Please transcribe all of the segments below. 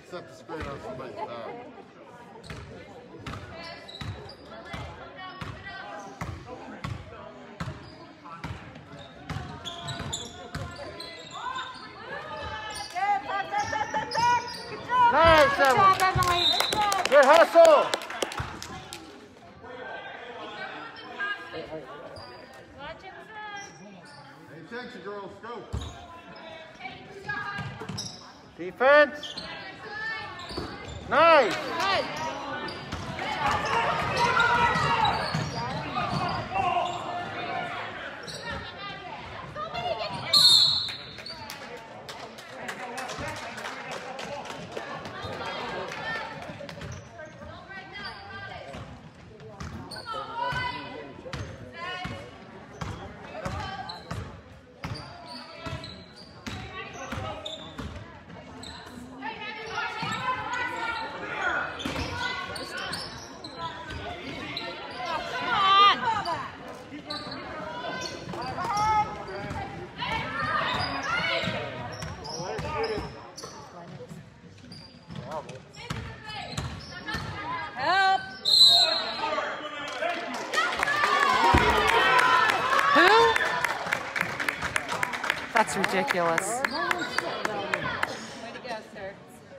set the screen on somebody's back. Nice, Emily. Good hustle. Pay attention, girls. Go. Defense. Nice. Good. That's ridiculous. Way to go, sir.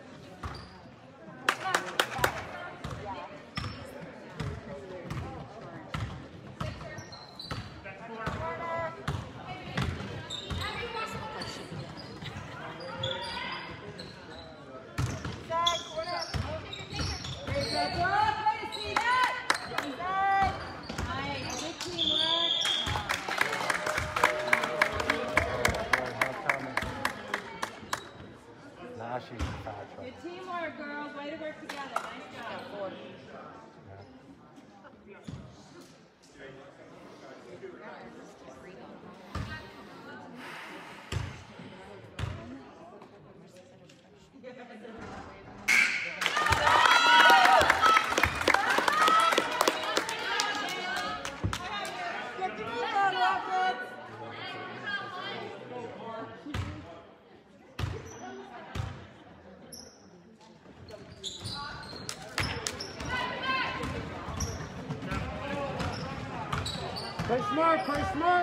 Good teamwork, girls. Way to work together. Nice job. Play smart, play smart.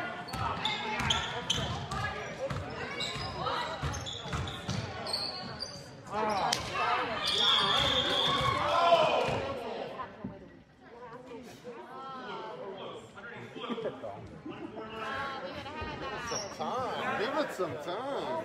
Some time. Give it some time.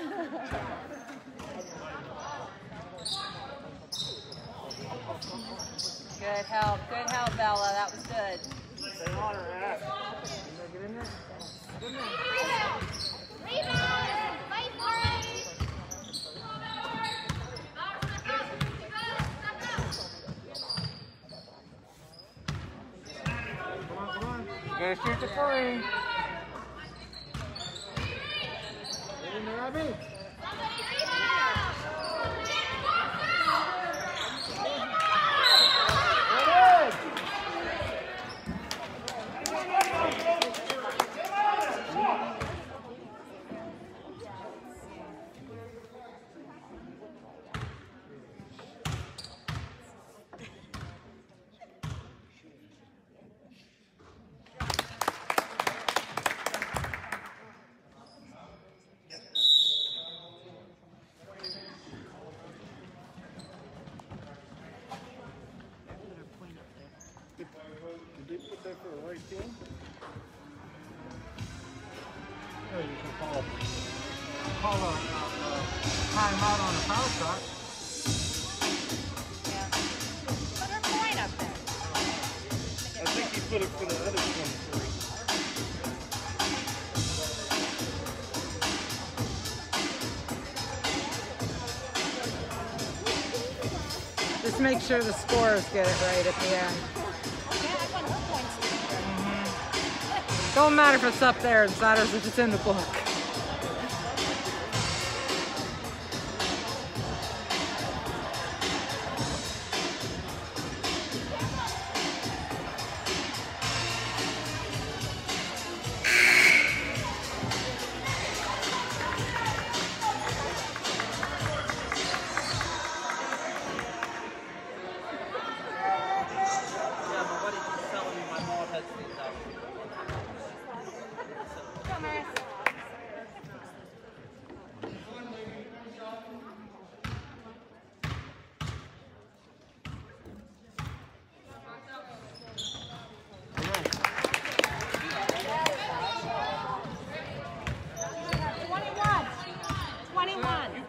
Good help, Bella. That was good. Stay on her ass. Get in there. Get in there. Rebound! Fight for it! Come on. You gotta shoot the free. Get in there, Abby. Did they put that for the right team? Oh, you can call a timeout on the foul shot. Yeah. Put her point up there. I think he put it for the other 23. Just make sure the scorers get it right at the end. Don't matter if it's up there, it matters if it's in the book.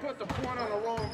put the point on the wrong.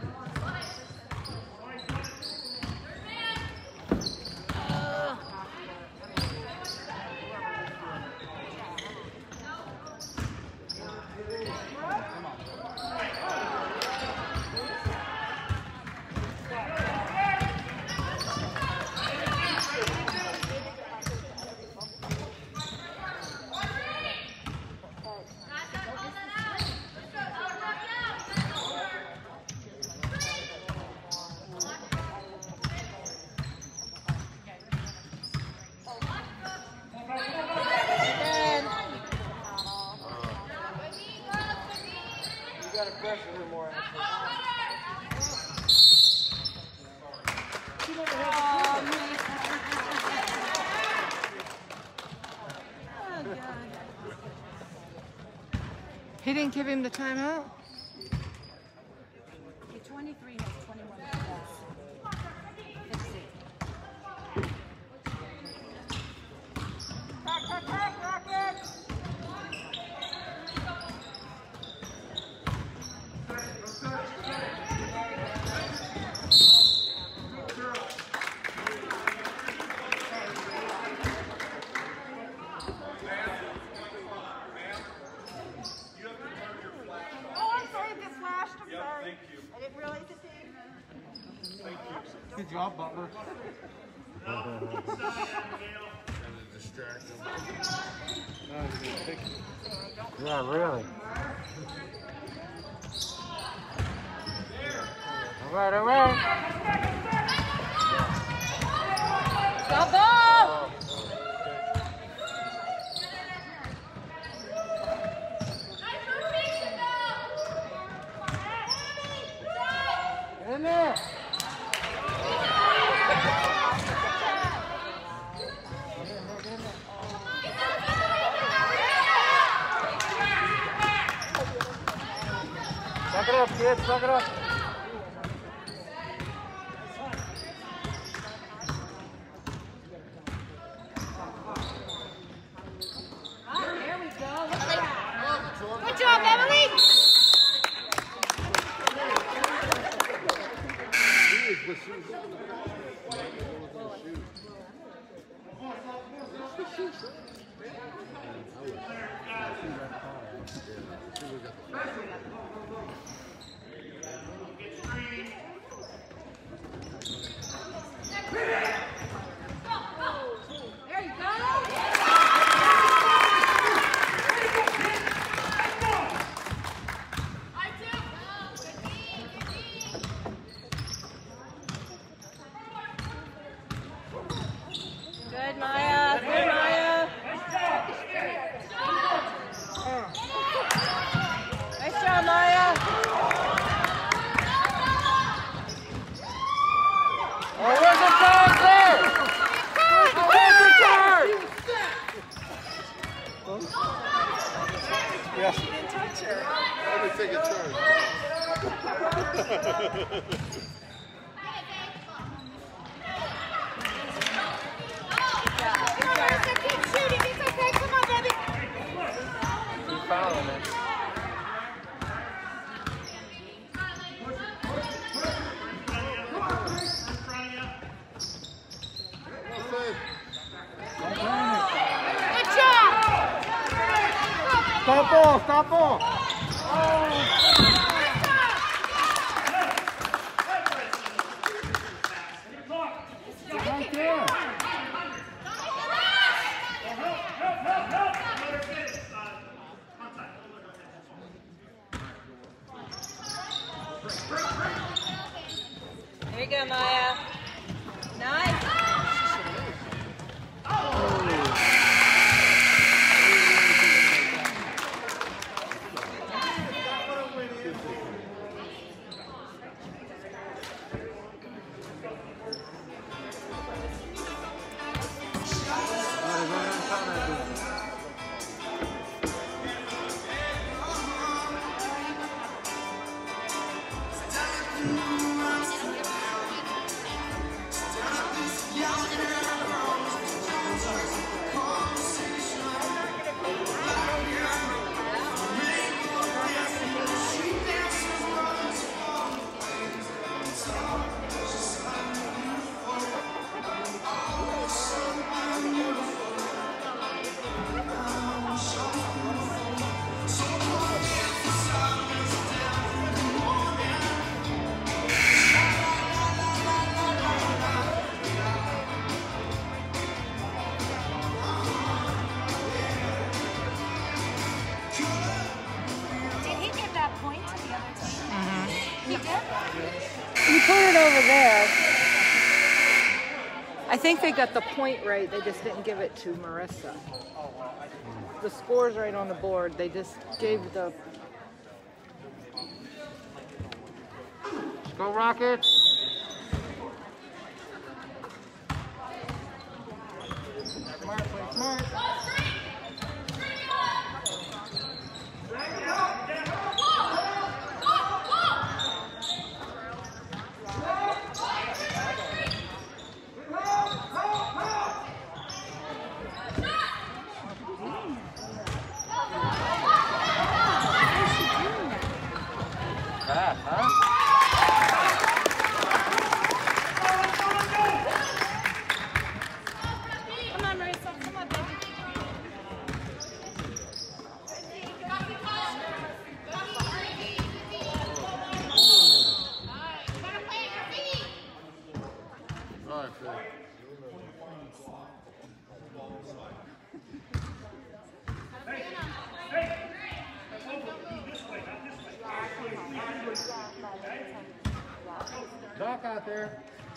He didn't give him the timeout? The 23 has 21 points. Let's see. Rockets! Good job, Butler. Yeah, really. All right, all right. Stop ball! In there. Suck it up, kids, suck it up. There we go. Good job, Emily! There you go. Good, Maya. Good, Maya. Nice job, Maya. Oh, where's the charge there? Where's the charge? Yes. Let me take a turn. Keep shooting. It's okay. Come on, baby. Keep fouling it. Good job. Stop ball, stop ball. Right there. There you go, Maya. Nice. You put it over there. I think they got the point right. They just didn't give it to Marissa. The score's right on the board. They just gave the... Let's go, Rockets. Smart, play smart. Fast, huh? Come on, Marissa. Come on, baby. All right, Phil. Doc out there.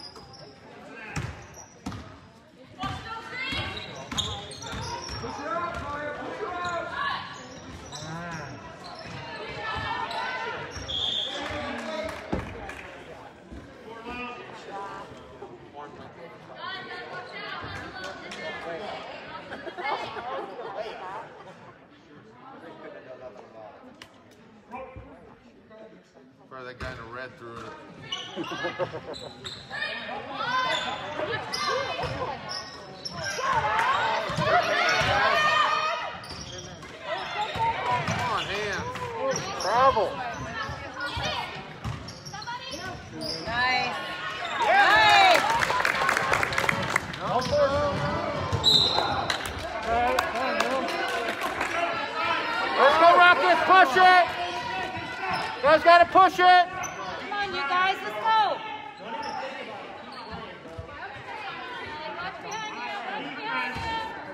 Probably that guy in the red threw it. Come on, hands. Travel. Nice. Nice. No, let's go, Rockets. Push it. You guys got to push it. Come on, you guys. Let's go. Watch behind you. Watch behind you.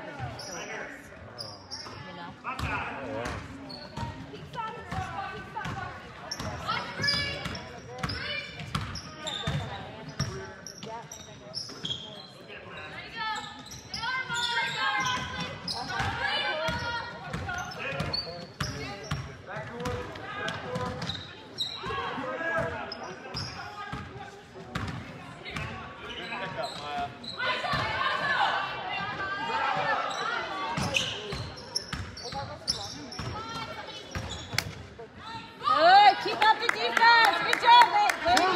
Good. Keep up the defense. Good job, ladies.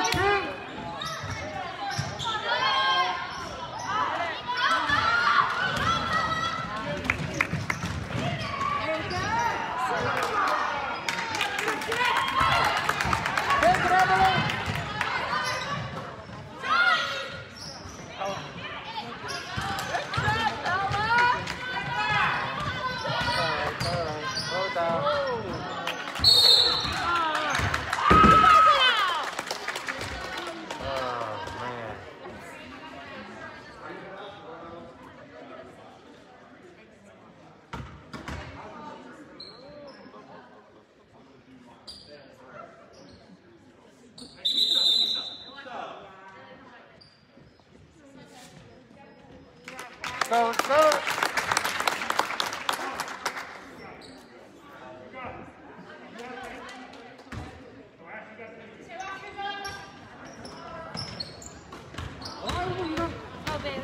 Go, go. Oh, Bailey.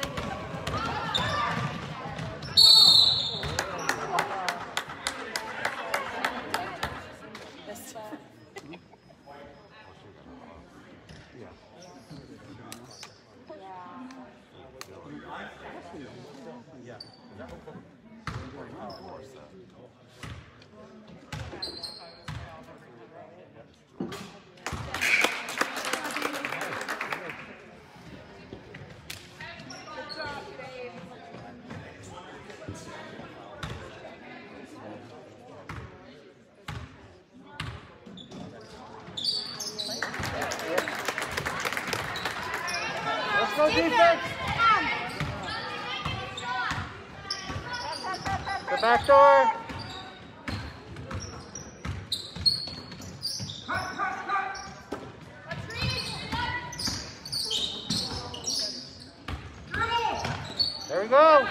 Let's go, defense. The back door. go.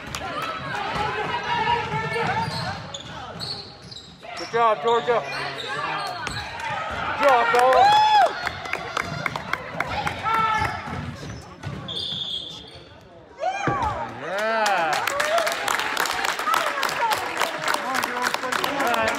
Good job, Georgia. Good job, fella. Yeah. Come on, girls. Play good.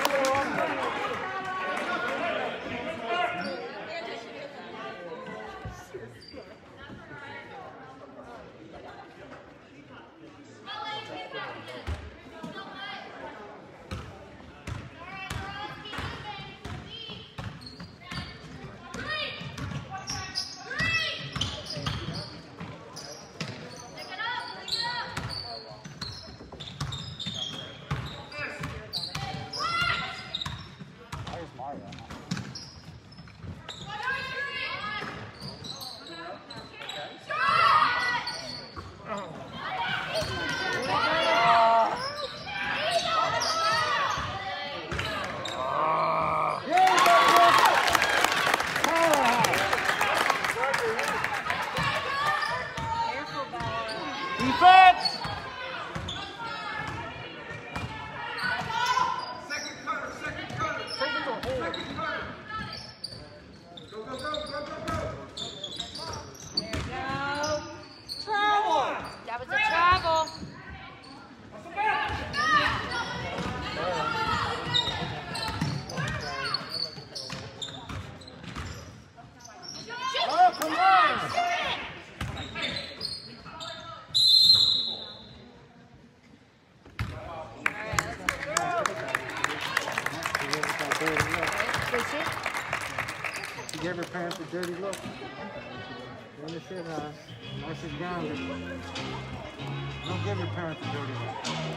Defense! That was a travel. Oh, come on! She gave her parents a dirty look. Finish it, once she's grounded. Don't give your parents a dirty look.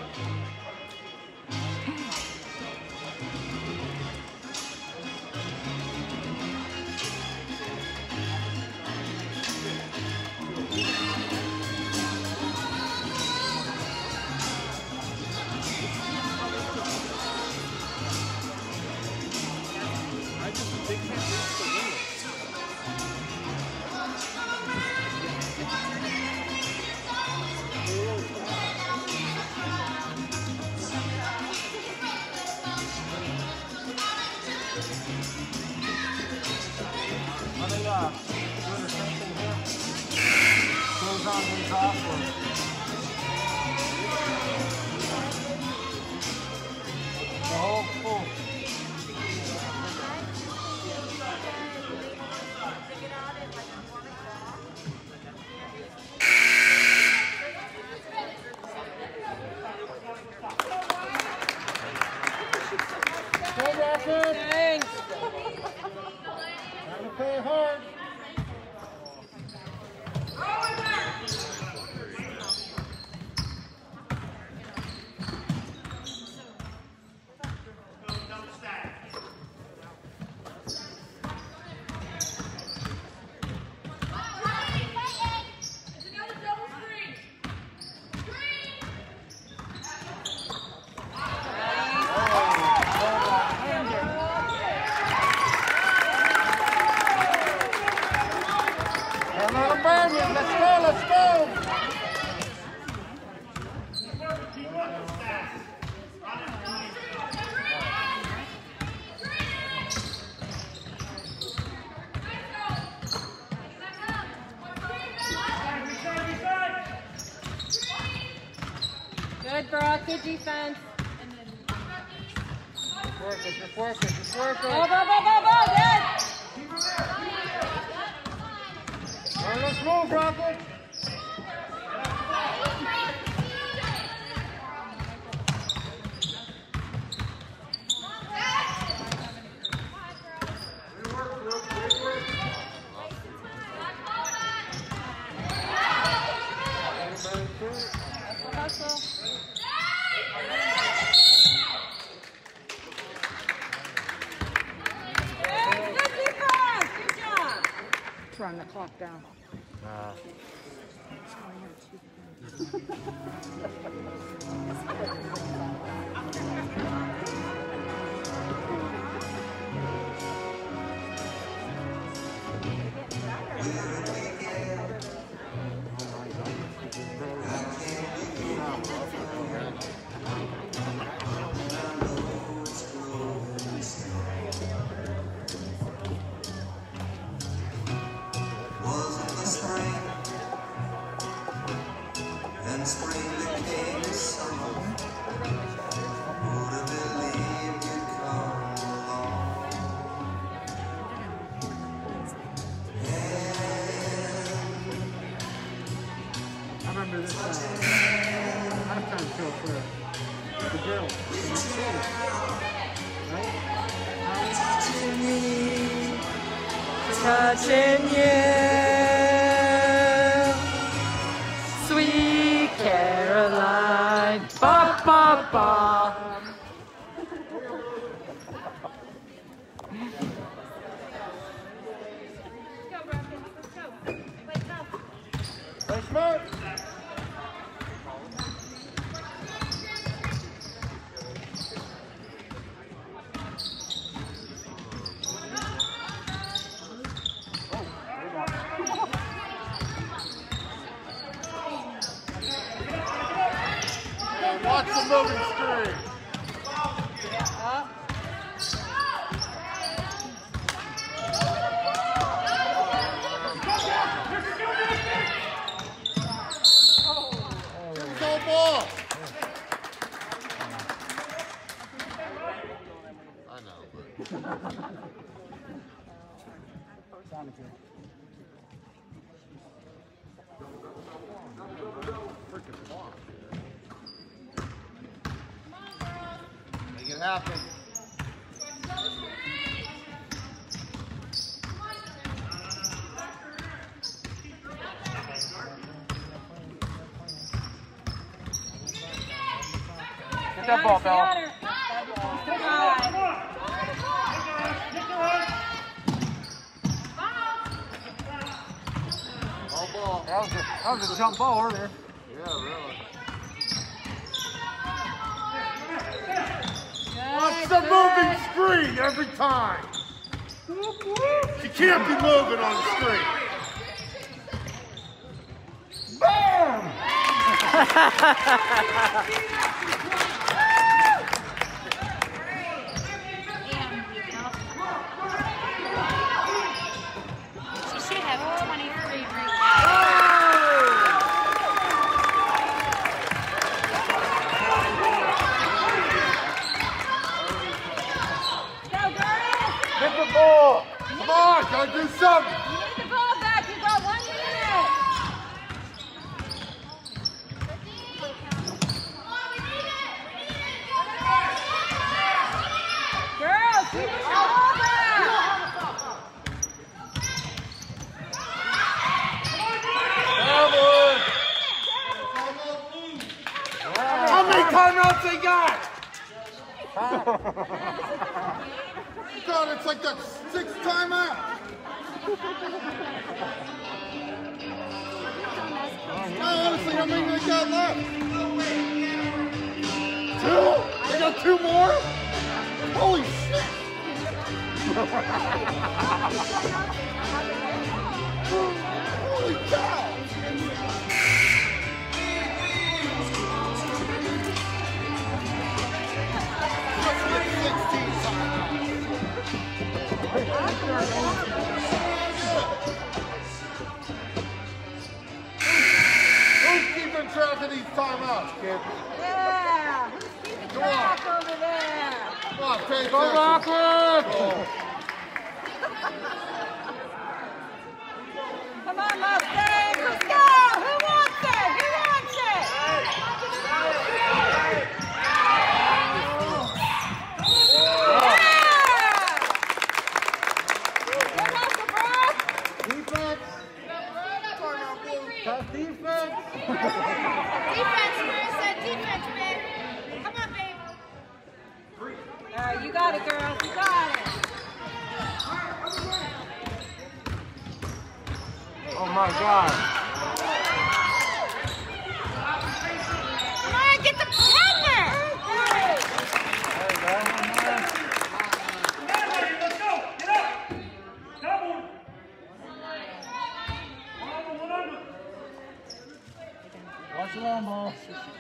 Are they doing the same thing here? Goes on, goes off, or? The whole pool. Go, Rocket! Thanks. Time to play hard. Don't let them burn you. Let's go, let's go. Good, Brock. Good defense. Just work it, just work it, just work it. Go, go, go, go, go. Good. All right, let's move, Rocket. Run the clock down. remember this halftime show for the girls. Right? Touching you, sweet Caroline. Ba ba ba. Play smart. Watch the moving screen. Go ball. I know. Make it happen. Get that ball, Bella. All ball. That was a jump ball earlier. Yeah, really. Watch the moving screen every time. You can't be moving on the screen. Bam! She should have 23 right now. Hit the ball. Come on, gotta do something. You need the ball back. You got 1 minute. Girls, you need the ball back. How many timeouts they got? God, it's like the 6th timeout. No, honestly, how many they got left? 2? They got 2 more? Holy shit! Holy cow! Let's get 16 timeouts. Who's keeping track of these timeouts, kid? Yeah, who's keeping track over there? Come on, pay Go attention. Rockwood! Come on, Mustang, let's go! Who wants it? Who wants it? Defense. Tough defense. Defense, Marissa. Defense, babe. Come on, babe. All right, you got it, girls. You got it. Oh my God. Come on, get the pepper. Watch the long ball.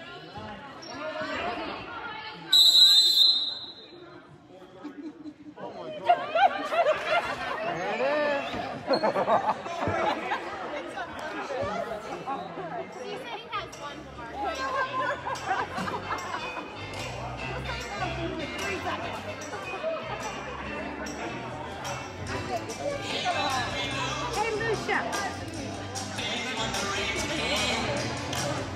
There it is. He said he has 1 more. Hey, Lucia.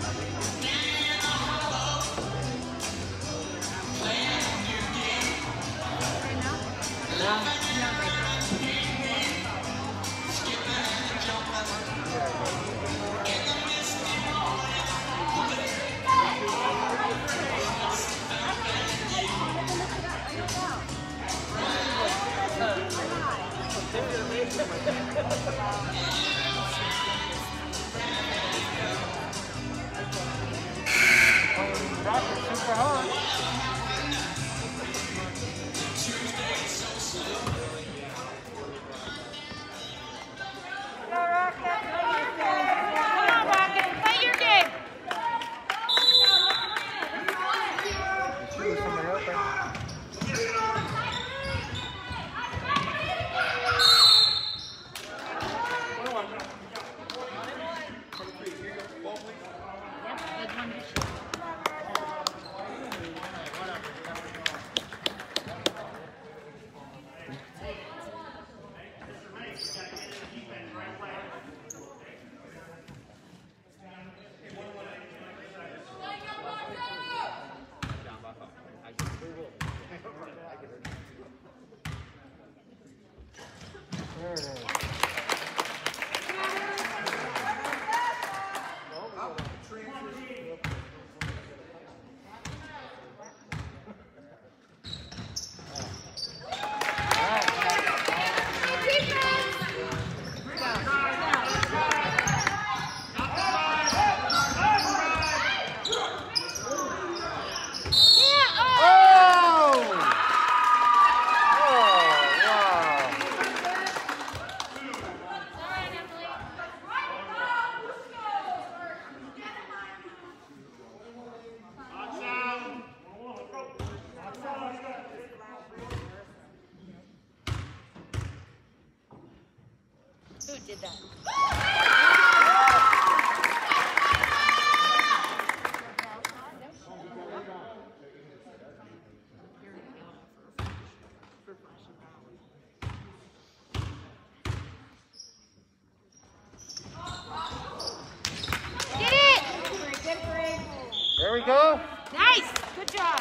Super hard. Come on, Rocket. Play your game. Choose somebody else, right? There it is. Who did that? Get it! There we go. Nice! Good job.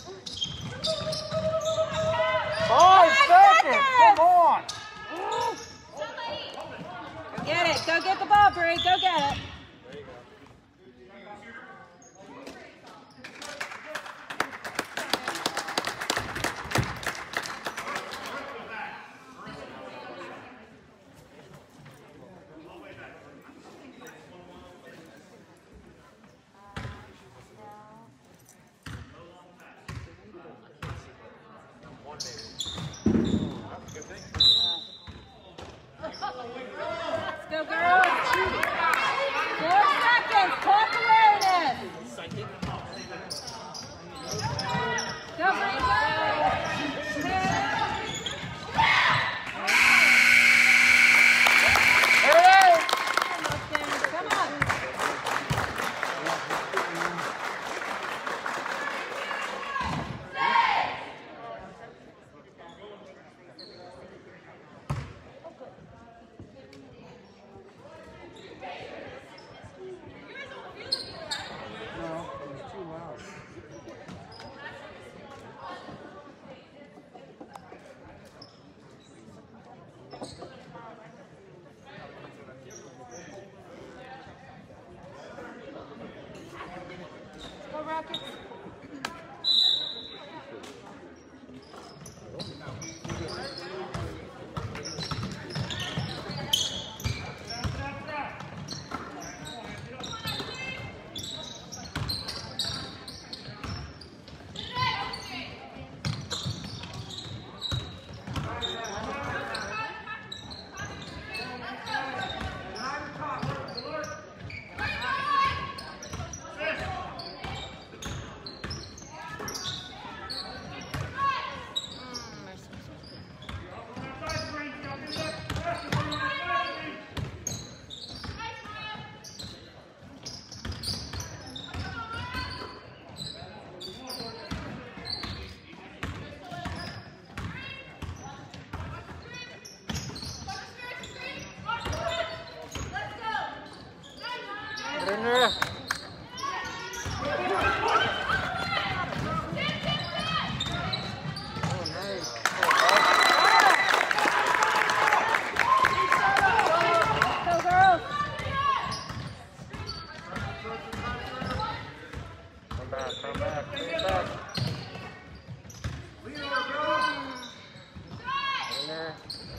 Come on! there. Come back. In there.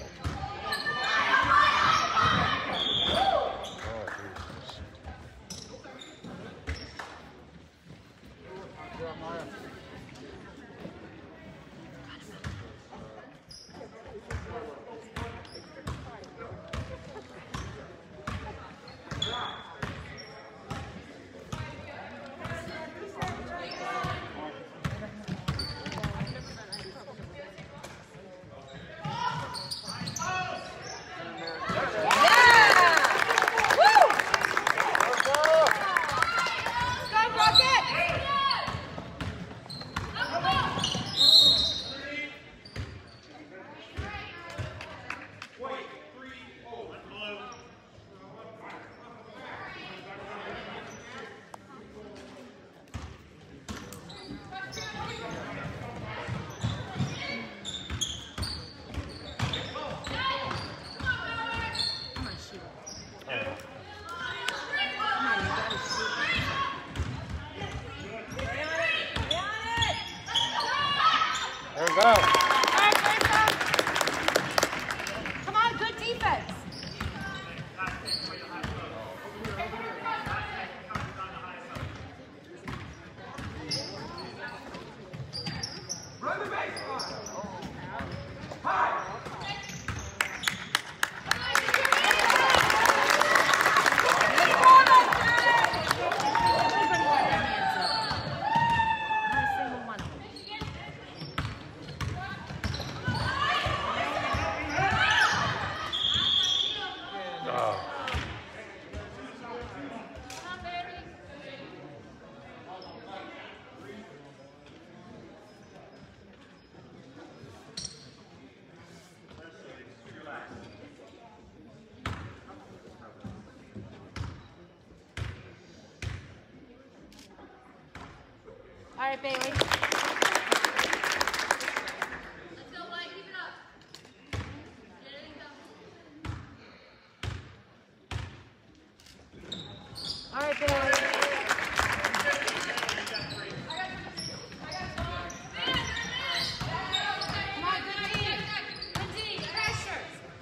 There we go. Come on, good defense. Run the baseline. All right, Bailey. All right, Bailey. Come on, good D. Good D. Pressure.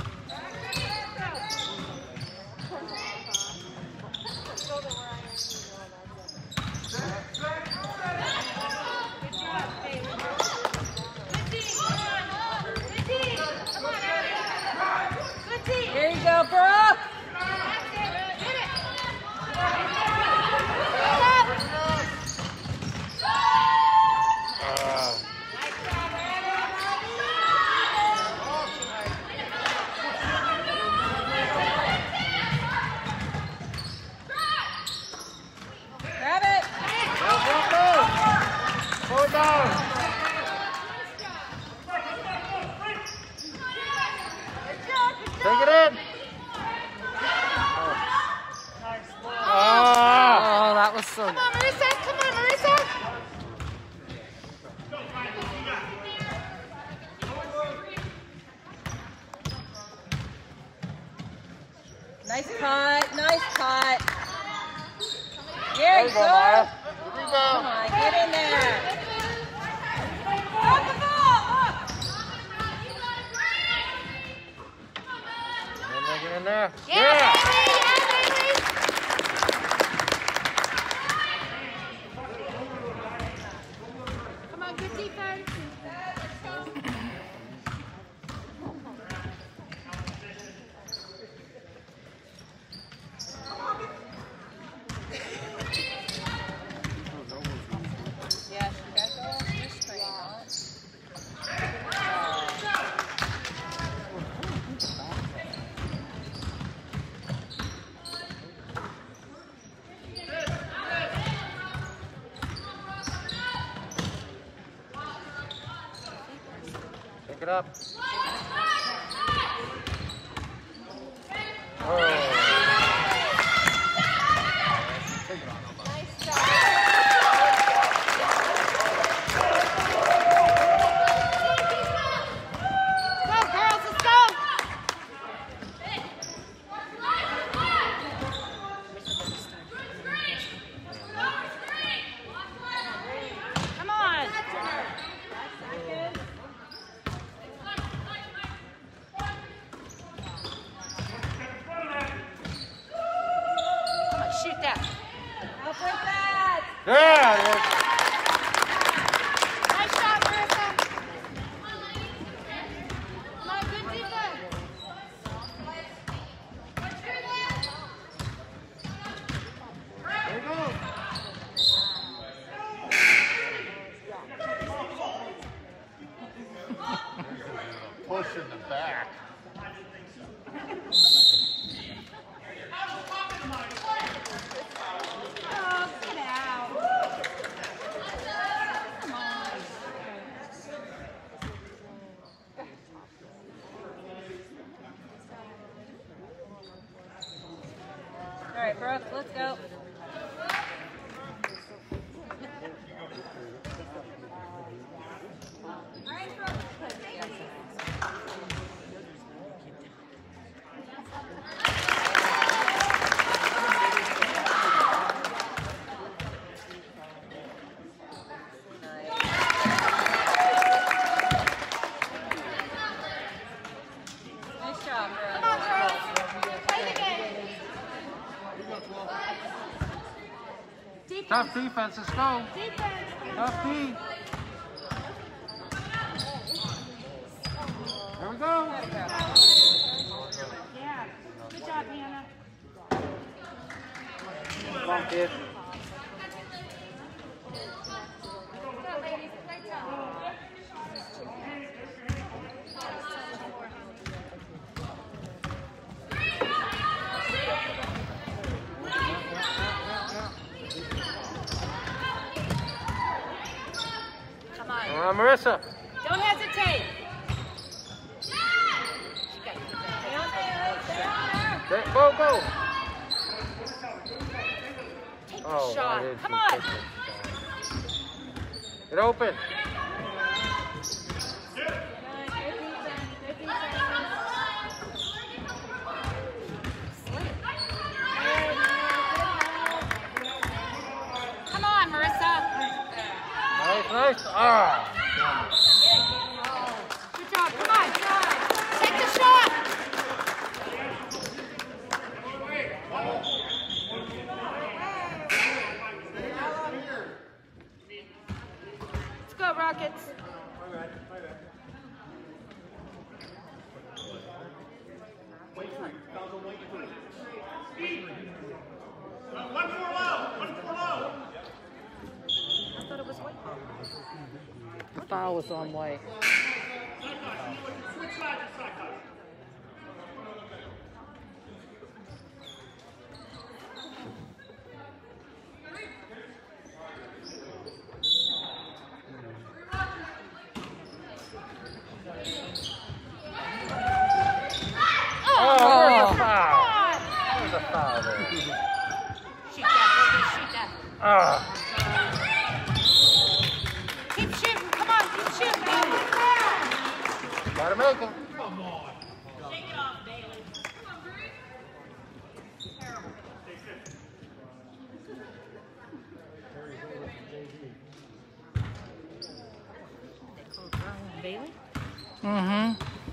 Good job, Bailey. Good D. Come on. Good D. Come on, Ariel. Good D. Here you go, Brooke. That's it. Hit it. Grab it. Hold down. Take it in. Ah. Oh, that was so Come on, Marissa. Come on, Marissa. nice cut. Nice cut. There There you you go. go, Maya. Come Rebound. on, get in there. Hold the ball. Up. Get in there. Yeah, Bailey. Yeah, Bailey. Come on, good defense. Yes, you gotta go off your screen. Pick it up. Oh. Yeah. Nice shot, Marissa. Come on, good defense. There you go. Push in the back. Oh, get out. Come on. All right, Brooke, let's go. All right, Brooke. Nice job, Brooke. Come on, Brooke. Play the game. Defense. Tough defense, let's go. Defense. Tough D. There we go. Yeah. Good job, Hannah. Come on, kid. Good job, ladies. Great job. Come on. Come on, Marissa. Don't hesitate. Go, go. Take Oh, the shot. I did Come see on. pictures. Get open. Come on, Marissa. Nice, nice. Ah. Good job. Come on. Take the shot. Let's go, Rockets. I thought it was white. The foul was on white. Oh, there's a foul. God. There's a foul there. Shoot that, baby. Shoot that. Ah. Keep shooting. Come on. Keep shooting, baby. Gotta make him. Shake it off, Bailey. Come on, Bree. Terrible. They called Brian Bailey? Mm-hmm.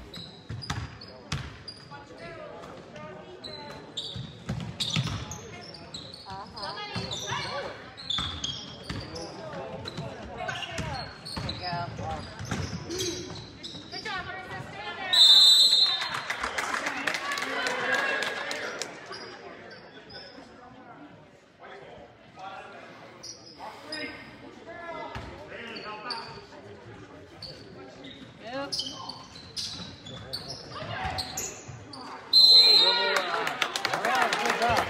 Good job, Marissa. Stay there. Yep. All right, good job.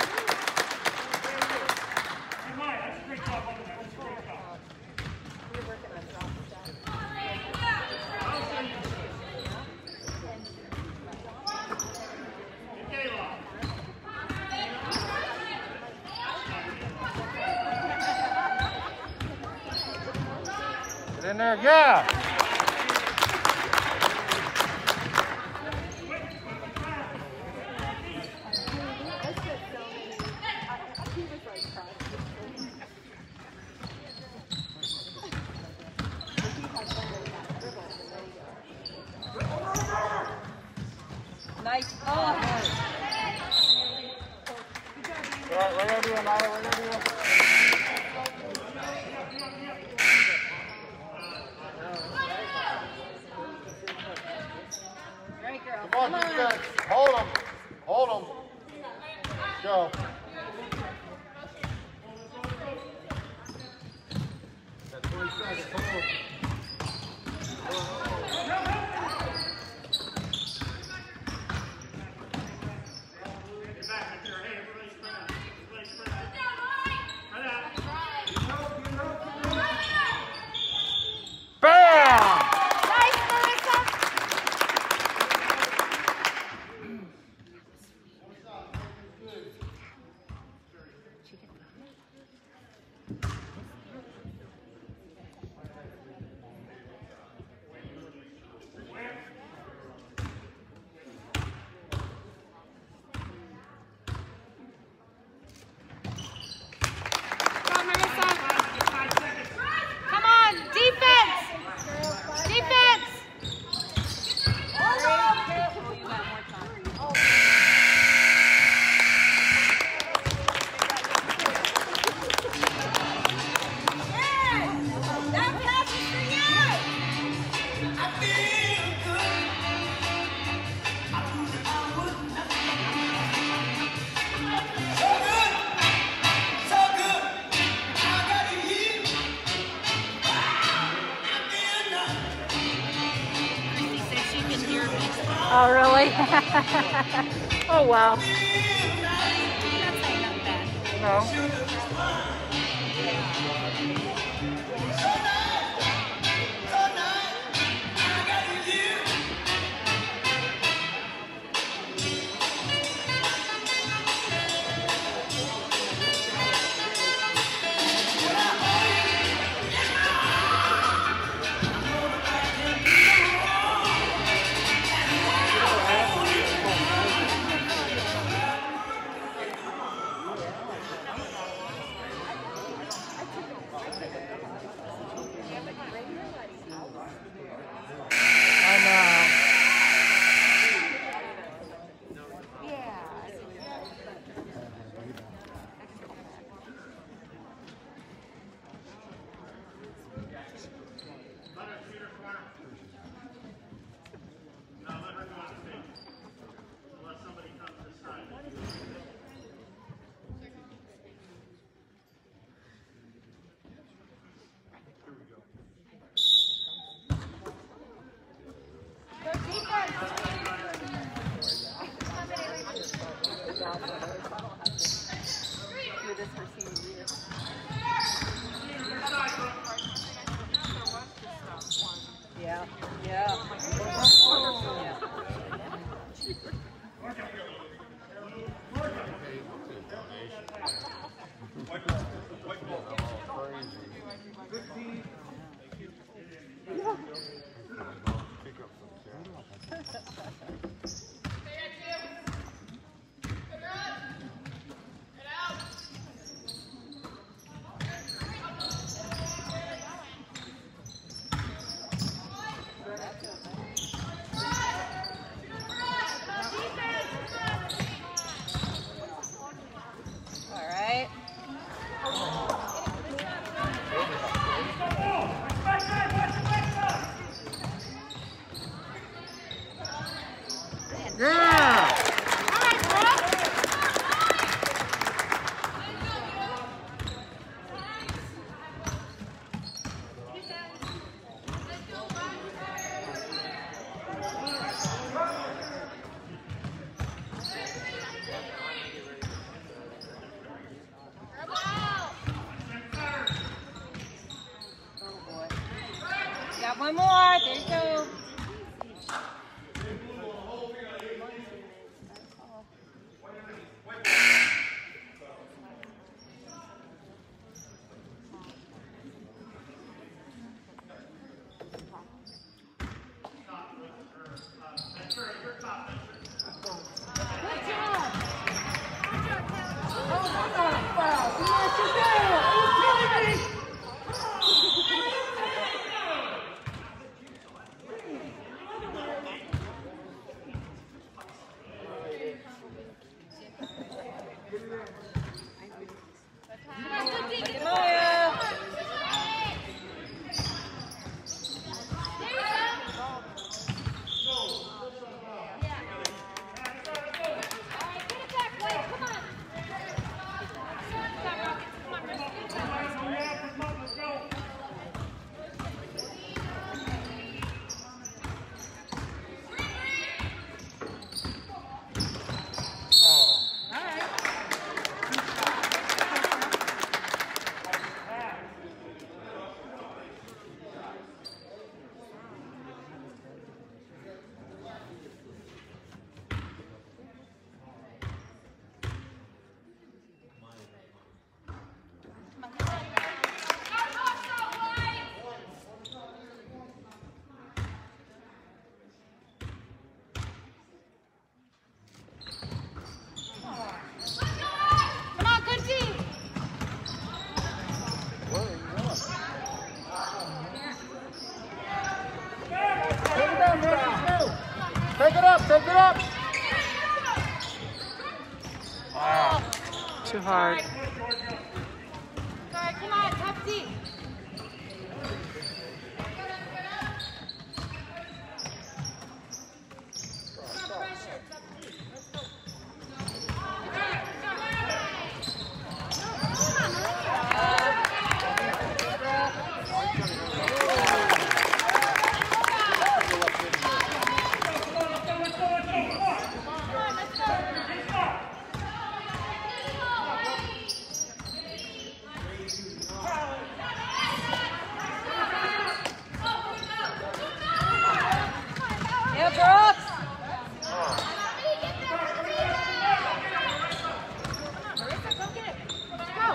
Get in there, yeah. Nice. Oh. All right, we're gonna do another. We're gonna do Oh, really? Oh, wow. No. Yeah, yeah. Got one more. There you go. hard. Sorry, come on, tough deep. Yeah, Brooks! Marissa, go get it. Let's go.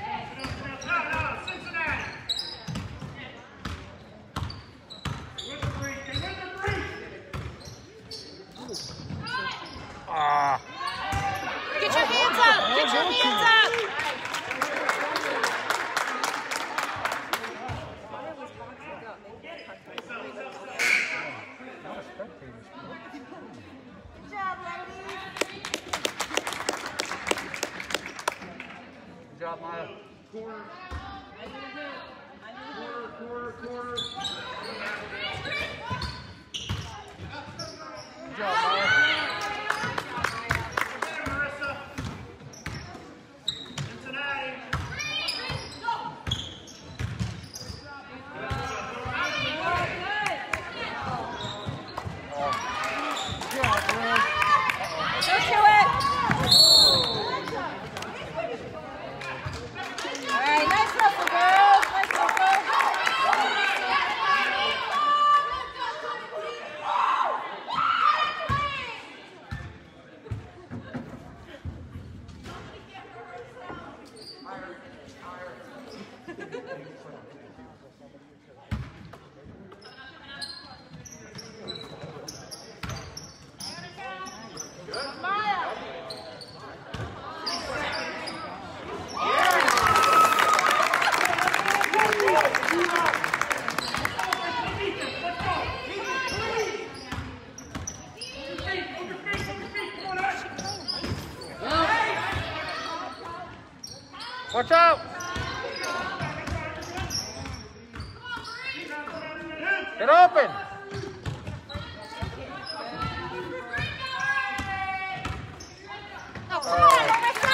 Ah. Get your hands up! Get your hands up! Good job, ladies. Good job, Maya. Corner. Corner. Good job, Maya. Go to it! All right, nice hustle, girls. Nice hustle. Watch out! Get open! Oh, come on, Marissa!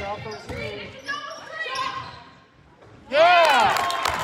out those shoes. Yeah!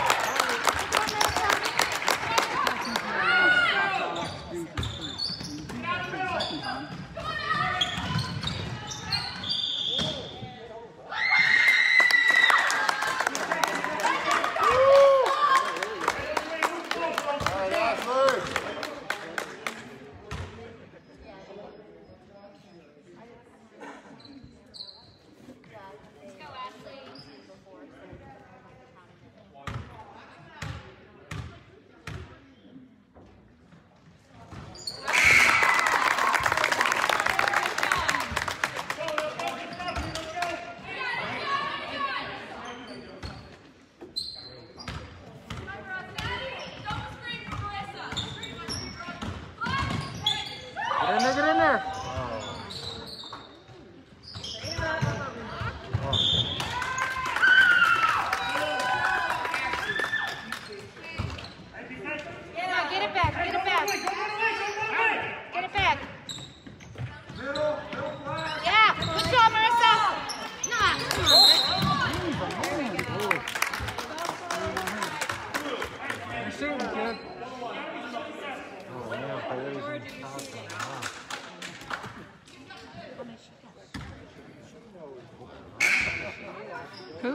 Get in there. Yeah, get it back, get it back. Get it back. Yeah, good job, Marissa. Nah, come on. You see him, kid? Oh, yeah, Paredes and Thompson, huh? Who?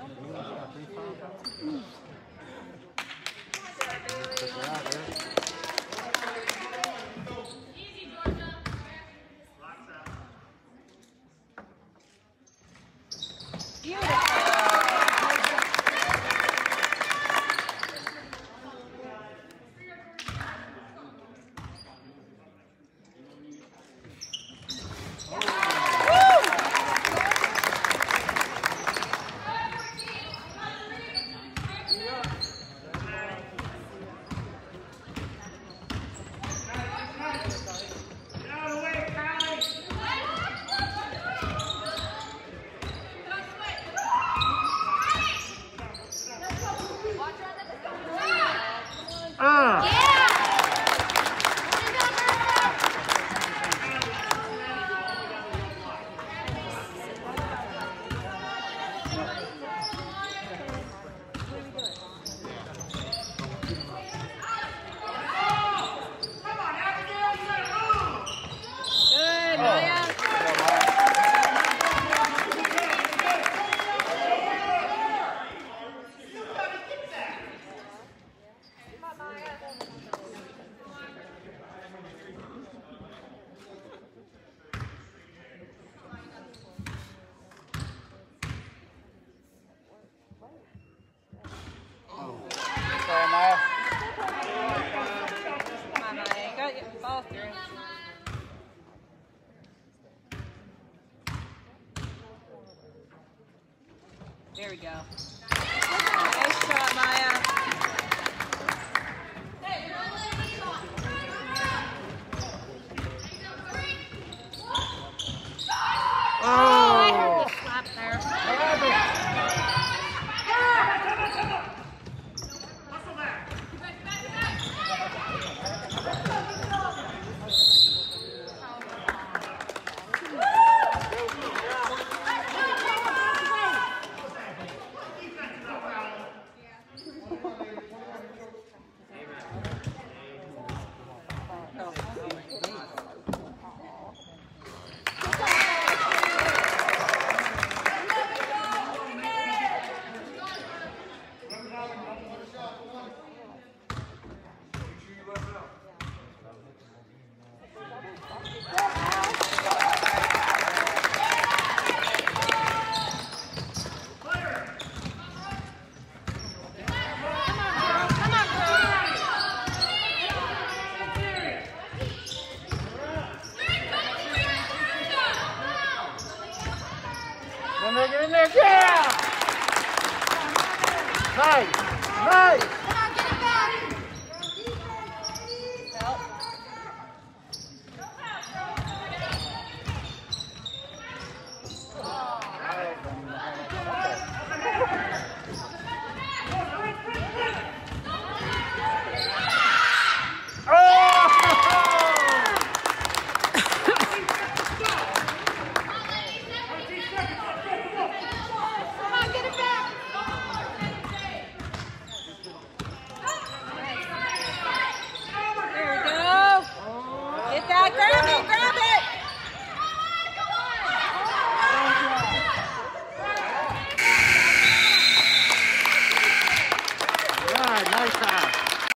Good, Maya. Sorry, Maya. Come on, Maya. You gotta get the ball through. There we go. Nice shot, Maya. Oh, I heard the slap there. Get in there, yeah! Nice, nice!